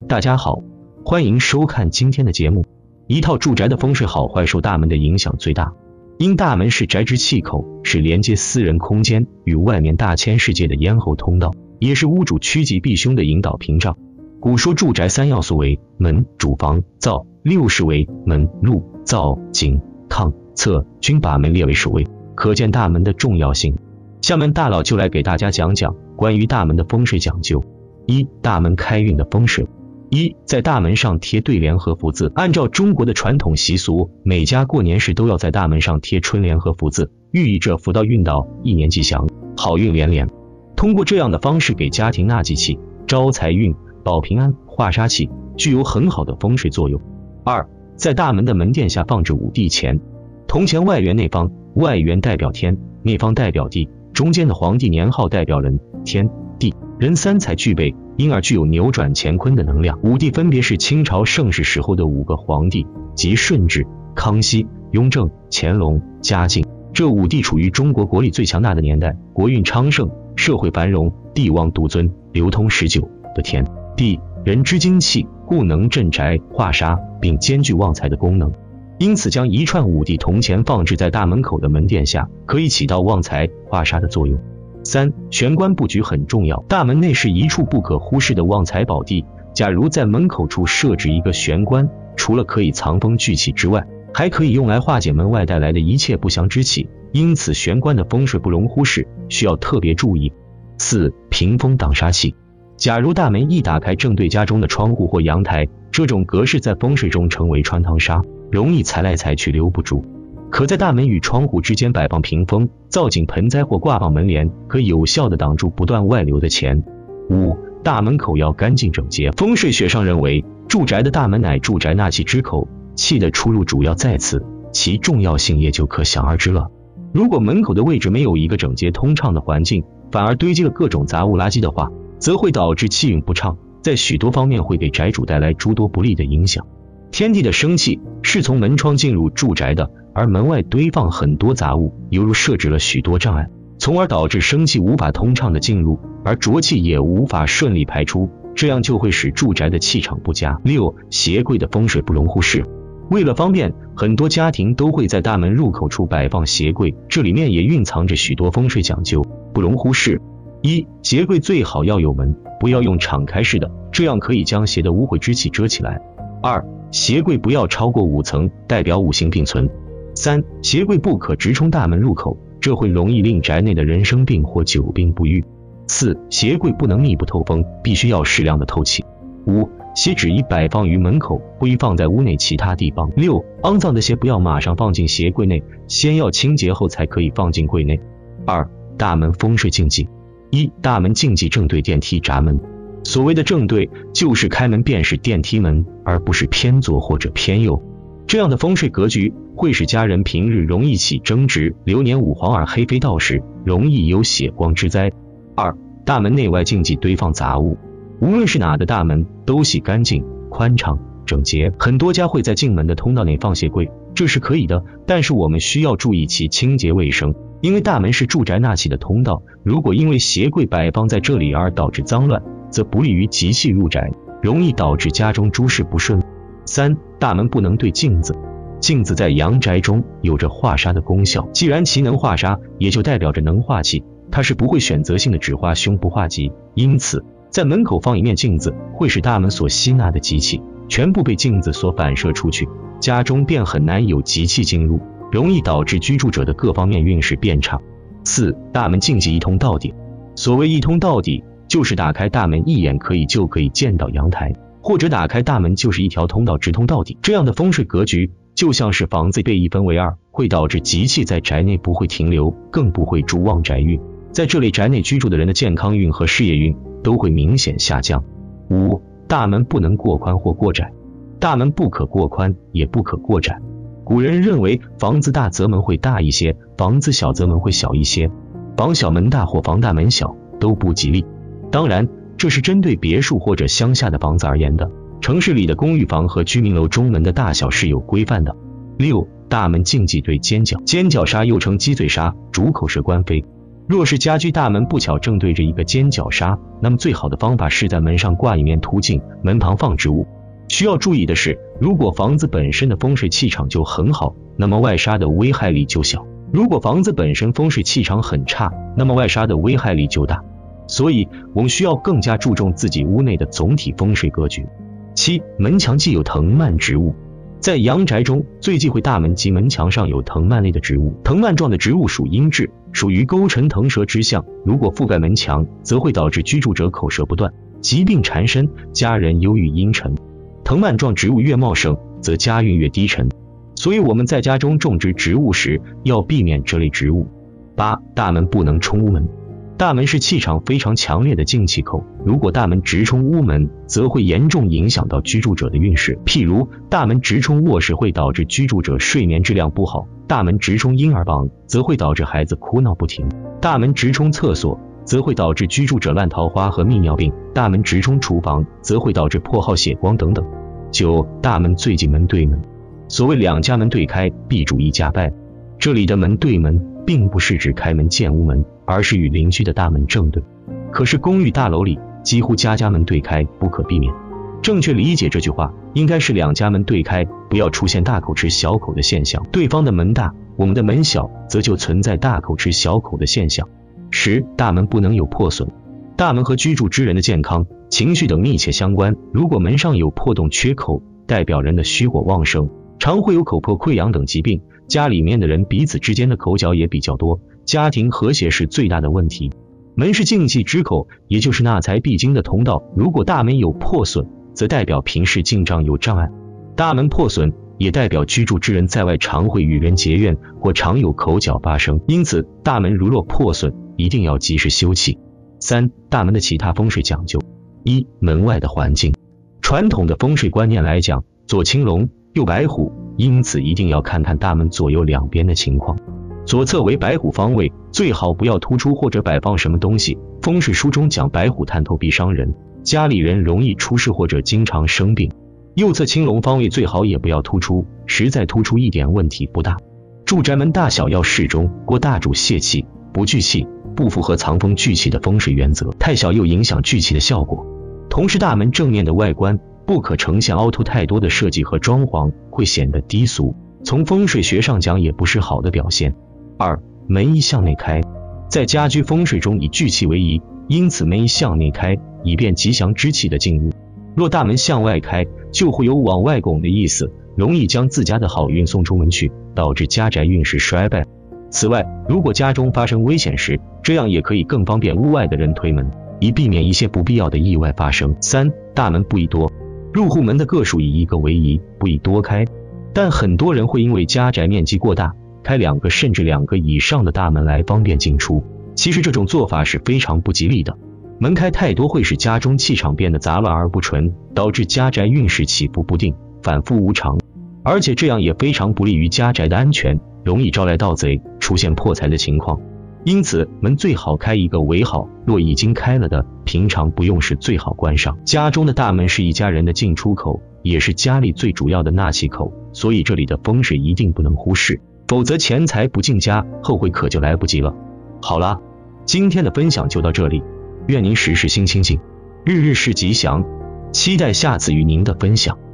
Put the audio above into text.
大家好，欢迎收看今天的节目。一套住宅的风水好坏受大门的影响最大，因大门是宅之气口，是连接私人空间与外面大千世界的咽喉通道，也是屋主趋吉避凶的引导屏障。古说住宅三要素为门、主房、灶，六事为门、路、灶、井、炕、侧，均把门列为首位，可见大门的重要性。下面大佬就来给大家讲讲关于大门的风水讲究。一、大门开运的风水。一、在大门上贴对联和福字。按照中国的传统习俗，每家过年时都要在大门上贴春联和福字，寓意着福到运到，一年吉祥，好运连连。通过这样的方式给家庭纳吉气、招财运、保平安、化杀气，具有很好的风水作用。二、在大门的门殿下放置五帝钱。铜钱外圆内方，外圆代表天，内方代表地，中间的皇帝年号代表人、天、地、人三才具备，因而具有扭转乾坤的能量。五帝分别是清朝盛世时候的5个皇帝，即顺治、康熙、雍正、乾隆、嘉靖。这五帝处于中国国力最强大的年代，国运昌盛，社会繁荣，帝王独尊，流通持久的天、地、人之精气，故能镇宅化杀，并兼具旺财的功能。因此将一串五帝铜钱放置在大门口的门殿下，可以起到旺财化杀的作用。三、玄关布局很重要。大门内是一处不可忽视的旺财宝地，假如在门口处设置一个玄关，除了可以藏风聚气之外，还可以用来化解门外带来的一切不祥之气，因此玄关的风水不容忽视，需要特别注意。四、屏风挡杀气。假如大门一打开正对家中的窗户或阳台，这种格式在风水中称为穿堂煞，容易财来财去留不住。可在大门与窗户之间摆放屏风、造景盆栽或挂放门帘，可以有效地挡住不断外流的钱。五、大门口要干净整洁。风水学上认为，住宅的大门乃住宅纳气之口，气的出入主要在此，其重要性也就可想而知了。如果门口的位置没有一个整洁通畅的环境，反而堆积了各种杂物垃圾的话，则会导致气运不畅，在许多方面会给宅主带来诸多不利的影响。天地的生气是从门窗进入住宅的，而门外堆放很多杂物，犹如设置了许多障碍，从而导致生气无法通畅的进入，而浊气也无法顺利排出，这样就会使住宅的气场不佳。六、鞋柜的风水不容忽视。为了方便，很多家庭都会在大门入口处摆放鞋柜，这里面也蕴藏着许多风水讲究，不容忽视。一、鞋柜最好要有门，不要用敞开式的，这样可以将鞋的污秽之气遮起来。二、鞋柜不要超过5层，代表五行并存。三、鞋柜不可直冲大门入口，这会容易令宅内的人生病或久病不愈。四、鞋柜不能密不透风，必须要适量的透气。五、鞋只宜摆放于门口，不宜放在屋内其他地方。六、肮脏的鞋不要马上放进鞋柜内，先要清洁后才可以放进柜内。二、大门风水禁忌。一、大门禁忌正对电梯闸门。所谓的正对，就是开门便是电梯门，而不是偏左或者偏右。这样的风水格局会使家人平日容易起争执，流年五黄而黑飞到时，容易有血光之灾。二、大门内外禁忌堆放杂物。无论是哪的大门，都洗干净、宽敞、整洁。很多家会在进门的通道内放鞋柜，这是可以的，但是我们需要注意其清洁卫生，因为大门是住宅纳气的通道，如果因为鞋柜摆放在这里而导致脏乱，则不利于吉气入宅，容易导致家中诸事不顺。三、大门不能对镜子。镜子在阳宅中有着化杀的功效，既然其能化杀，也就代表着能化气，它是不会选择性的只化凶不化吉，因此在门口放一面镜子，会使大门所吸纳的吉气全部被镜子所反射出去，家中便很难有吉气进入，容易导致居住者的各方面运势变差。四、大门禁忌一通到底。所谓一通到底，就是打开大门一眼就可以见到阳台，或者打开大门就是一条通道直通到底。这样的风水格局就像是房子被一分为二，会导致吉气在宅内不会停留，更不会助旺宅运。在这类宅内居住的人的健康运和事业运都会明显下降。五、大门不能过宽或过窄。大门不可过宽，也不可过窄。古人认为房子大则门会大一些，房子小则门会小一些，房小门大或房大门小都不吉利。当然，这是针对别墅或者乡下的房子而言的，城市里的公寓房和居民楼中门的大小是有规范的。六、大门禁忌对尖角。尖角煞又称鸡嘴煞，主口舌官非。 若是家居大门不巧正对着一个尖角煞，那么最好的方法是在门上挂一面凸镜，门旁放植物。需要注意的是，如果房子本身的风水气场就很好，那么外煞的危害力就小；如果房子本身风水气场很差，那么外煞的危害力就大。所以我们需要更加注重自己屋内的总体风水格局。7. 门墙忌有藤蔓植物。在阳宅中，最忌讳大门及门墙上有藤蔓类的植物。藤蔓状的植物属阴质，属于勾陈腾蛇之象，如果覆盖门墙，则会导致居住者口舌不断，疾病缠身，家人忧郁阴沉。藤蔓状植物越茂盛，则家运越低沉，所以我们在家中种植植物时要避免这类植物。8. 大门不能冲屋门。大门是气场非常强烈的进气口，如果大门直冲屋门，则会严重影响到居住者的运势。譬如大门直冲卧室会导致居住者睡眠质量不好，大门直冲婴儿房则会导致孩子哭闹不停，大门直冲厕所则会导致居住者烂桃花和泌尿病，大门直冲厨房则会导致破耗血光等等。9. 大门最忌门对门。所谓两家门对开，必主一家败。这里的门对门并不是指开门见屋门，而是与邻居的大门正对。可是公寓大楼里几乎家门对开不可避免。正确理解这句话，应该是两家门对开，不要出现大口吃小口的现象。对方的门大，我们的门小，则就存在大口吃小口的现象。10. 大门不能有破损。大门和居住之人的健康、情绪等密切相关，如果门上有破洞缺口，代表人的虚火旺盛，常会有口破溃疡等疾病，家里面的人彼此之间的口角也比较多，家庭和谐是最大的问题。门是进气之口，也就是纳财必经的通道，如果大门有破损，则代表平时进账有障碍。大门破损也代表居住之人在外常会与人结怨，或常有口角发生，因此大门如若破损，一定要及时修葺。3. 大门的其他风水讲究。1. 门外的环境。传统的风水观念来讲，左青龙，右白虎，因此一定要看看大门左右两边的情况。左侧为白虎方位，最好不要突出或者摆放什么东西。风水书中讲白虎探头必伤人，家里人容易出事或者经常生病。右侧青龙方位最好也不要突出，实在突出一点问题不大。住宅门大小要适中，过大主泄气，不聚气，不符合藏风聚气的风水原则，太小又影响聚气的效果。同时大门正面的外观不可呈现凹凸太多的设计和装潢，会显得低俗，从风水学上讲也不是好的表现。2. 门宜向内开。在家居风水中以聚气为宜，因此门宜向内开，以便吉祥之气的进入。若大门向外开，就会有往外拱的意思，容易将自家的好运送出门去，导致家宅运势衰败。此外，如果家中发生危险时，这样也可以更方便屋外的人推门，以避免一些不必要的意外发生。3. 大门不宜多。入户门的个数以一个为宜，不宜多开。但很多人会因为家宅面积过大，开2个甚至2个以上的大门来方便进出。其实这种做法是非常不吉利的。门开太多会使家中气场变得杂乱而不纯，导致家宅运势起伏不定，反复无常。而且这样也非常不利于家宅的安全，容易招来盗贼，出现破财的情况。因此门最好开一个为好，若已经开了的，平常不用时最好关上。家中的大门是一家人的进出口，也是家里最主要的纳气口，所以这里的风水一定不能忽视，否则钱财不进家，后悔可就来不及了。好啦，今天的分享就到这里，愿您时时心清静，日日是吉祥，期待下次与您的分享。